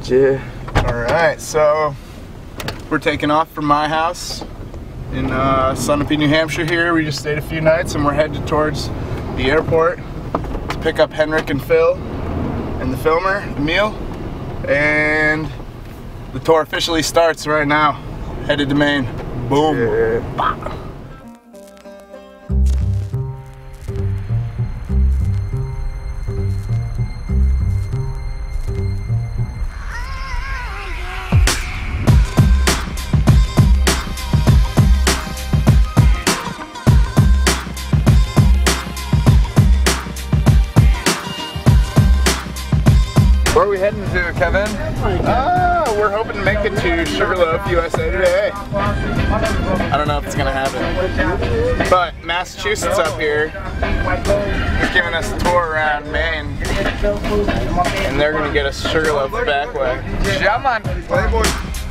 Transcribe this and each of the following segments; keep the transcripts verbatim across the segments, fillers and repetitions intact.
Yeah. Alright, so we're taking off from my house in uh, Sunapee, New Hampshire here. We just stayed a few nights and we're headed towards the airport to pick up Henrik and Phil and the filmer, Emil. And the tour officially starts right now. Headed to Maine. Boom. Yeah. Where are we heading to, Kevin? Uh, we're hoping to make it to Sugarloaf, U S A today. I don't know if it's gonna happen. But Massachusetts up here is giving us a tour around Maine. And they're gonna get us Sugarloaf the back way. Yeah, man. Playboy.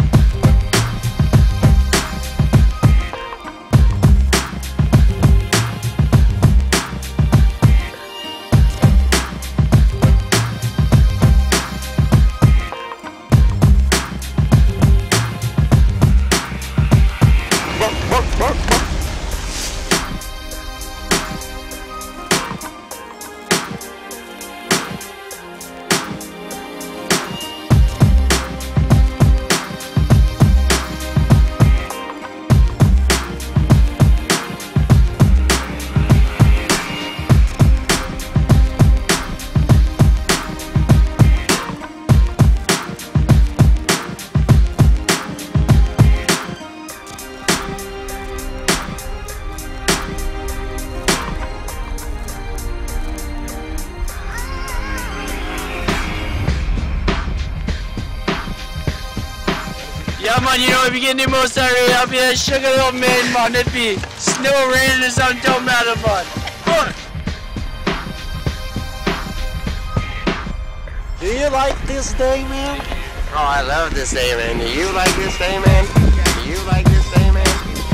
Yeah, man, you know, if you get any more sorry up here, Sugarloaf, Maine, man, it be snow, rain, and something, don't matter, man. Fun. Do you like this day, man? Oh, I love this day, man. Do you like this day, man? Do you like this day, man?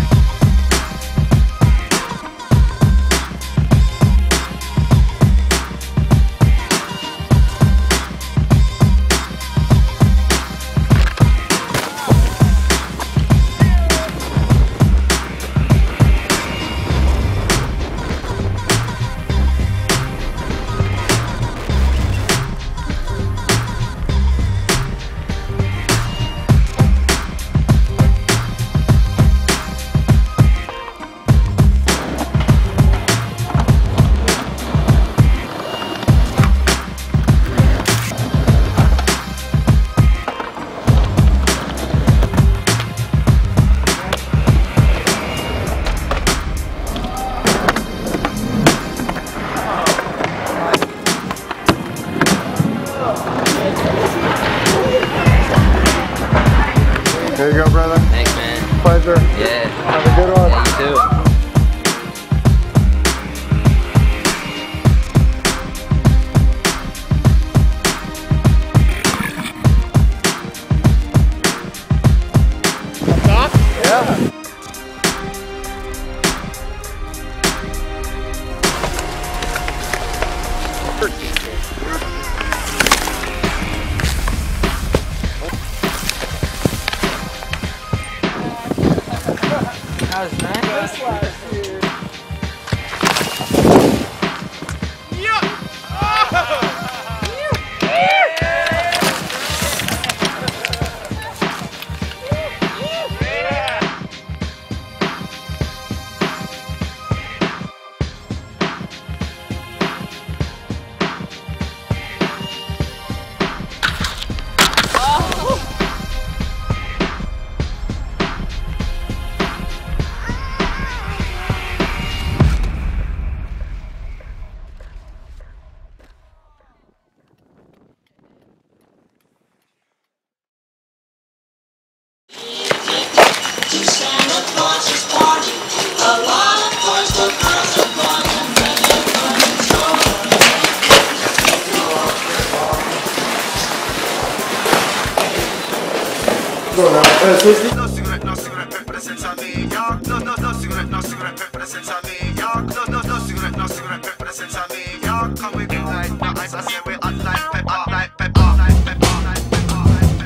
There you go, brother. Thanks, man. Pleasure. Yeah. Have a good one. Yeah, you too. Yeah. That was nice. No cigarette, no cigarette, presenza mia. No, no, no cigarette, no cigarette, presenza mia. No, no, no cigarette, no cigarette, presenza mia. Come we be like, no, I say we unlike pep, unlike pep, unlike pep, unlike pep, unlike pep.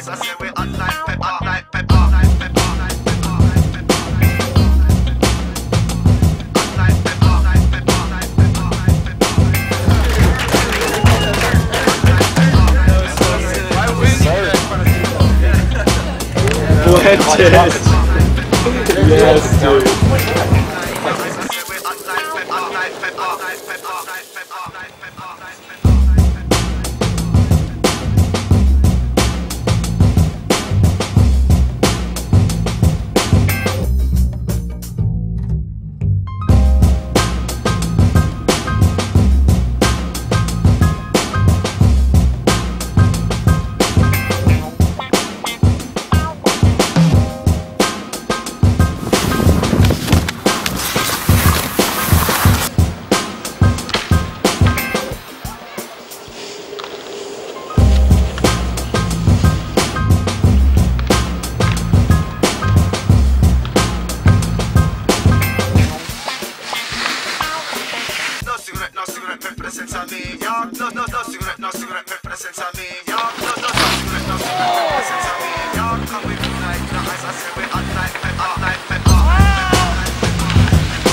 nice. I say we hot like pepper, hot like pepper, hot like pepper, hot like pepper, hot like pepper, hot like pepper, hot like pepper, hot like pepper, hot like pepper. Yes, dude. Senza me, yeah. No, no, no cigarette, no cigarette, pepper senza me, yeah. No, no, no cigarette, no cigarette, pepper senza me, yeah. Come with me like the ice, I say we hot like pepper, hot like pepper, hot like pepper, hot like pepper, hot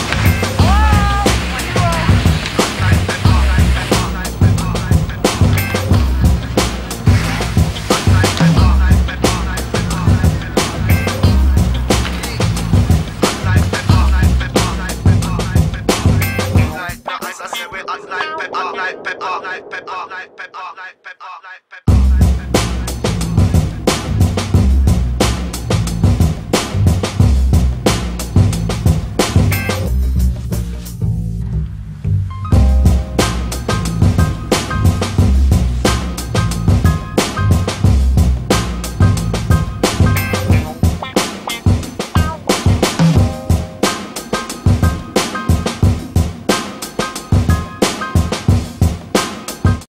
like pepper, hot like pepper, hot like pepper, hot like pepper, like pepper, like pepper, like pepper.